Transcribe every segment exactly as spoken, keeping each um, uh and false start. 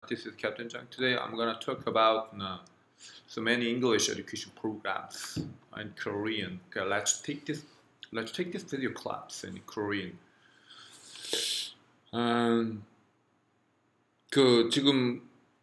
This is Captain Jang. Today I'm gonna talk about uh, so many English education programs in Korean. Okay, let's take this. Let's take this video class in Korean. 음, 그 지금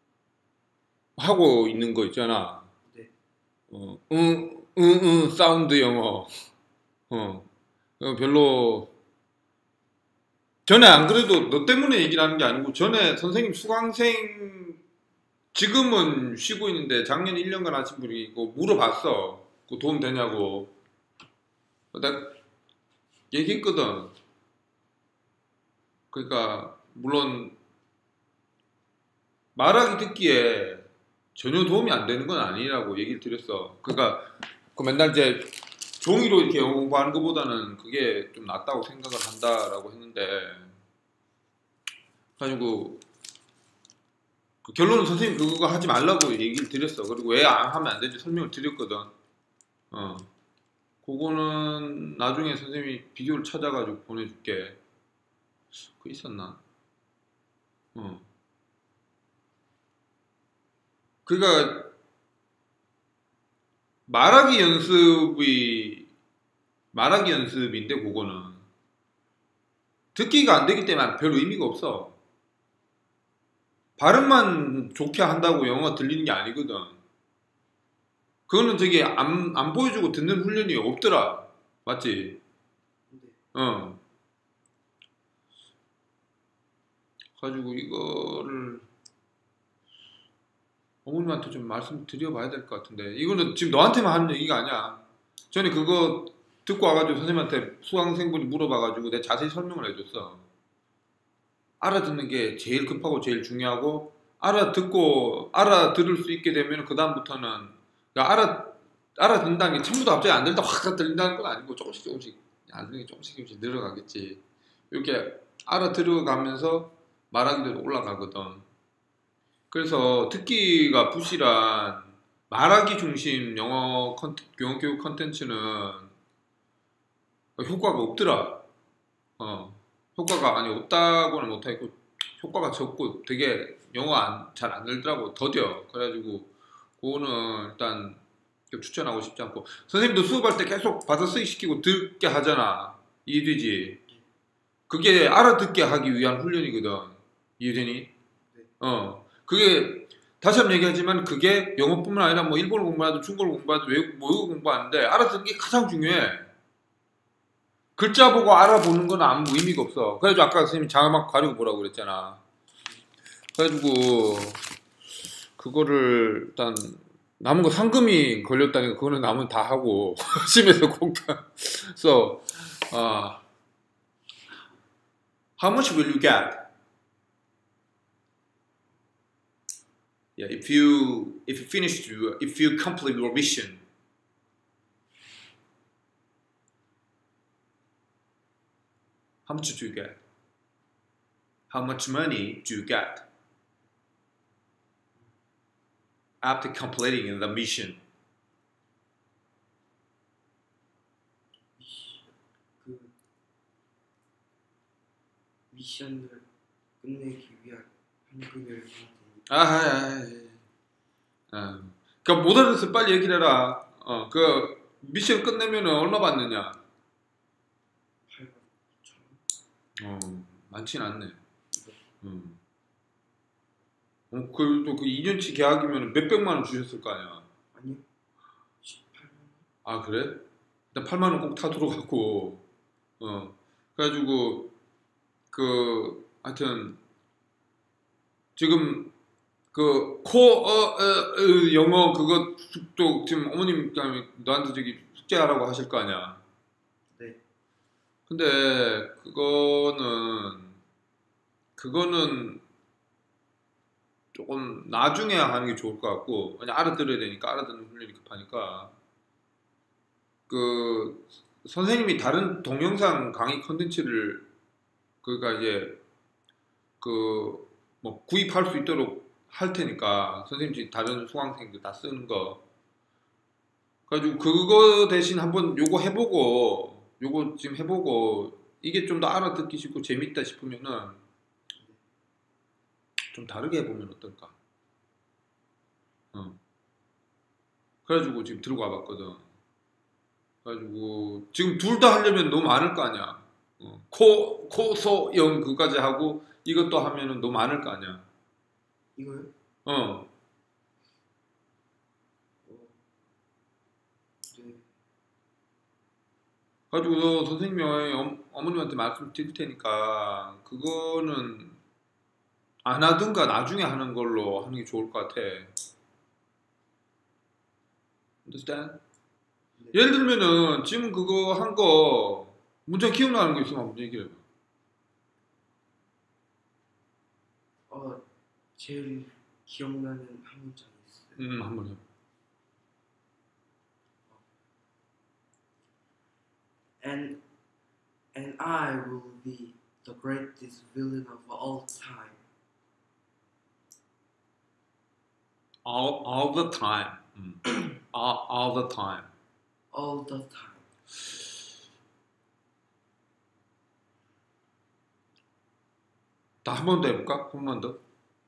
하고 있는 거 있잖아. 네. 어, 응, 응, 응, 사운드 영어. 어, 별로. 전에 안 그래도 너 때문에 얘기를 하는 게 아니고 전에 선생님 수강생 지금은 쉬고 있는데 작년 일 년간 하신 분이 이거 물어봤어. 그 도움 되냐고. 내가 얘기했거든. 그러니까 물론 말하기 듣기에 전혀 도움이 안 되는 건 아니라고 얘기를 드렸어. 그러니까 그 맨날 이제 종이로 이렇게 영어 공부하는 것보다는 그게 좀 낫다고 생각을 한다라고 했는데, 가지고 그 결론은 선생님 그거 하지 말라고 얘기를 드렸어. 그리고 왜 안 하면 안 되는지 설명을 드렸거든. 어, 그거는 나중에 선생님이 비디오를 찾아가지고 보내줄게. 그 있었나? 어. 그러니까 말하기 연습이 말하기 연습인데 그거는 듣기가 안 되기 때문에 별 의미가 없어. 발음만 좋게 한다고 영어가 들리는 게 아니거든. 그거는 저기 안, 안 보여주고 듣는 훈련이 없더라. 맞지? 네. 어. 가지고 이거를 어머님한테 좀 말씀드려봐야 될 것 같은데, 이거는 지금 너한테만 하는 얘기가 아니야. 전에 그거 듣고 와가지고 선생님한테 수강생분이 물어봐가지고 내가 자세히 설명을 해줬어. 알아듣는 게 제일 급하고 제일 중요하고, 알아듣고 알아들을 수 있게 되면 그 다음부터는 그러니까 알아 알아듣는다는 게 전부 다 갑자기 안 들다 확 들린다는 건 아니고 조금씩 조금씩 안 들리는 게 조금씩 조금씩 늘어가겠지. 이렇게 알아들어가면서 말하기도 올라가거든. 그래서 듣기가 부실한 말하기 중심 영어 컨텐, 영어 교육 컨텐츠는 효과가 없더라. 어, 효과가 아니 없다고는 못하겠고 효과가 적고 되게 영어 잘 안 늘더라고. 더뎌. 그래가지고 그거는 일단 추천하고 싶지 않고, 선생님도 수업할 때 계속 받아쓰기 시키고 듣게 하잖아. 이해되지? 그게 알아듣게 하기 위한 훈련이거든. 이해되니? 어. 그게 다시 한번 얘기하지만 그게 영어뿐만 아니라 뭐 일본어 공부하든 중국어 공부하든 외국 모의고 공부하는데 알아듣는 게 가장 중요해. 글자 보고 알아보는 건 아무 의미가 없어. 그래가지고 아까 선생님이 자막 가리고 보라고 그랬잖아. 그래가지고 그거를 일단 남은 거 상금이 걸렸다니까 그거는 남은 다 하고 심해서 공단. So, uh, how much will you get? Yeah, if you if you finish your if you complete your mission, how much do you get? How much money do you get after completing the mission? 그 미션을 끝내기 위한 현금을 아, 아, 아, 그니까 못 알아서 빨리 얘기를 해라. 어, 그 미션 끝내면은 얼마 받느냐? 팔만 오천 원. 어, 많진 않네. 음. 어, 그또 그 이 년치 계약이면 몇백만 원 주셨을 거 아니야? 아니요. 십팔만 원. 아, 그래? 일단 팔만 원 꼭 타도록 하고, 어, 그래가지고 그 하여튼 지금 그 코어 어, 어, 영어 그거 또 지금 어머님 너한테 저기 숙제하라고 하실 거 아니야? 네. 근데 그거는 그거는 조금 나중에 하는 게 좋을 것 같고, 그냥 알아들어야 되니까 알아듣는 훈련이 급하니까 그 선생님이 다른 동영상 강의 컨텐츠를 그러니까 이제 그 뭐 구입할 수 있도록 할 테니까 선생님 다른 수강생들 다 쓰는 거 가지고 그거 대신 한번 요거 해보고 요거 지금 해보고 이게 좀 더 알아듣기 쉽고 재밌다 싶으면은 좀 다르게 해보면 어떨까? 어. 그래가지고 지금 들고 와봤거든. 그래가지고 지금 둘 다 하려면 너무 많을 거 아니야. 어. 코, 코, 소, 영 그까지 하고 이것도 하면은 너무 많을 거 아니야. 이거요? 어. 어, 네. 가지고 너 선생님이 어, 어머님한테 말씀드릴 테니까 그거는 안 하든가 나중에 하는 걸로 하는 게 좋을 것 같아. Understand? 네. 예를 들면은 지금 그거 한 거 문장 기억나는 거 있으면 한번 얘기해 봐. 어, 제일 기억나는 한 문장이 있어요. 음, 한번 해봐. And and I will be the greatest villain of all time. All, all the time. 음. all, all the time. All the time. 다 한 번 더 해볼까? 한 번만 더.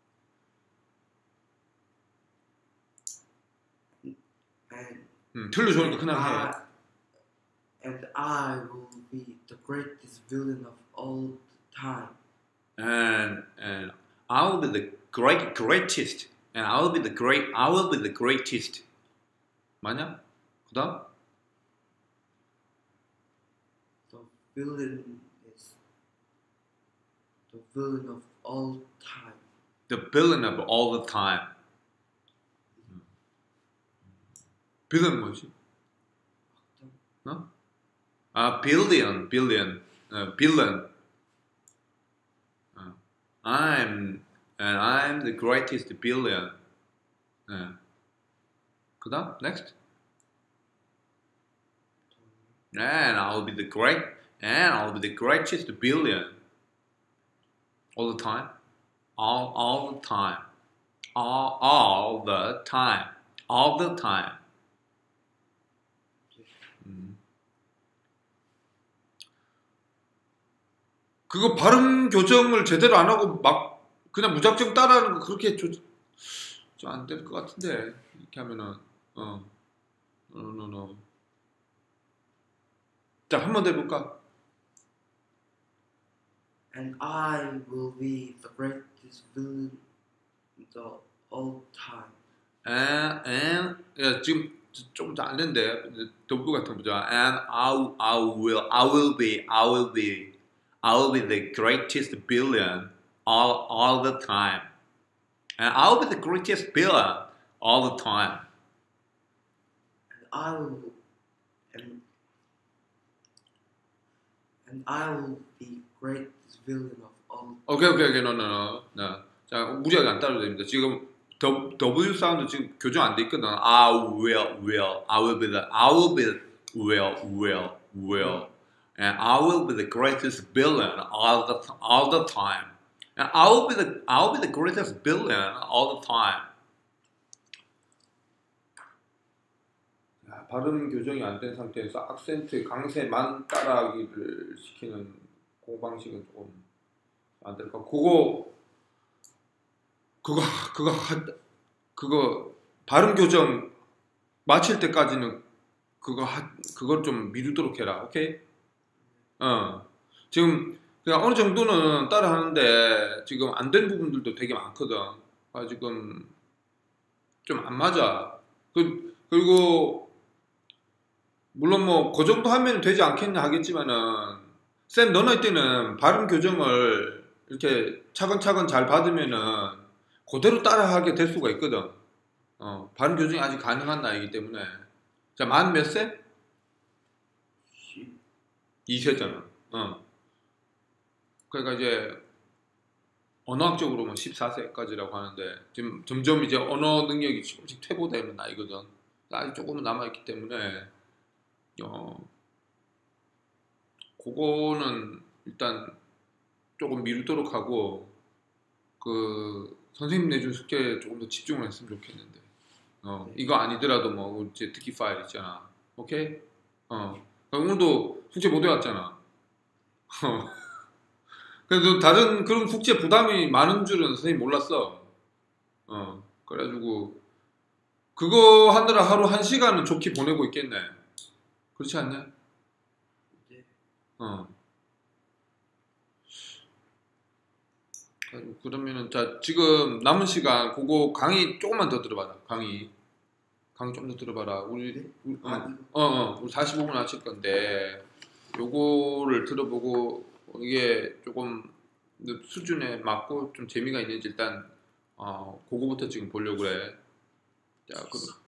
And 음, 틀려주니까 and 그냥 해. I and I will be the greatest villain of all time. And and I will be the great greatest. And I will be the great. I will be the greatest. 맞냐? 그다음 The villain is the villain of all time. the villain of all the time. villain 뭐지? 어? 아 billion, billion, 어, villain. 어. I'm and I'm the greatest billion. 네. 그다음 next. And I'll be the great and I'll be the greatest billion. All the time. All all the time. All all the time. All the time. 음. 그거 발음 교정을 제대로 안 하고 막 그냥 무작정 따라하는 거 그렇게 안 될 것 같은데 이렇게 하면은 어, no, no, no. 자, 한 번 더 해볼까? And I will be the greatest villain of all time. And and 야, 지금 좀 안 된대. 더블 같은 거 보자. And I I will I will be I will be I will be the greatest billion all all the time. And I will be the greatest billion all the time. And I will and and I will be greatest villain of all. 오케이 오케이 오케이 노노노. 네. 자 무리하게 안 따라도 됩니다. 지금 더, W 사운드 지금 교정 안 돼 있거든. I will will I will be the I will be will will will and I will be the greatest billion all the all the time. And I will be the I will be the greatest billion all the time. 야, 발음 교정이 안 된 상태에서 악센트 강세만 따라하기를 시키는 그 방식은 조금 안 될까? 그거 그거 그거 하, 그거 발음 교정 마칠 때까지는 그거 하, 그걸 좀 미루도록 해라. 오케이? 어. 지금 그냥 어느 정도는 따라 하는데 지금 안 된 부분들도 되게 많거든. 아 지금 좀 안 맞아. 그 그리고 물론 뭐 그 정도 하면 되지 않겠냐 하겠지만은 쌤 너네 때는 발음 교정을 이렇게 차근차근 잘 받으면은 그대로 따라하게 될 수가 있거든. 어, 발음 교정이 아직 가능한 나이기 때문에. 자, 만 몇 세? 이 세잖아. 어. 그러니까 이제 언어학적으로는 십사 세까지라고 하는데 지금 점점 이제 언어 능력이 조금씩 퇴보되는 나이거든. 아직 조금은 남아있기 때문에 어, 그거는 일단 조금 미루도록 하고 그 선생님 내준 숙제에 조금 더 집중을 했으면 좋겠는데 어, 이거 아니더라도 뭐 이제 듣기 파일 있잖아. 오케이? 어, 오늘도 숙제 못 해왔잖아. 그래도 다른 그런 숙제 부담이 많은 줄은 선생님 몰랐어. 어, 그래가지고 그거 하느라 하루 한 시간은 좋게 보내고 있겠네. 그렇지 않냐? 네. 어. 그래가지고 그러면은 자 지금 남은 시간 그거 강의 조금만 더 들어봐라. 강의 강의 좀 더 들어봐라. 우리 네? 우리- 아, 어, 이거. 어, 어, 우리 사십오 분 하실 건데 요거를 들어보고 이게 조금 수준에 맞고 좀 재미가 있는지 일단 어 그거부터 지금 보려고 그래. 자, 그럼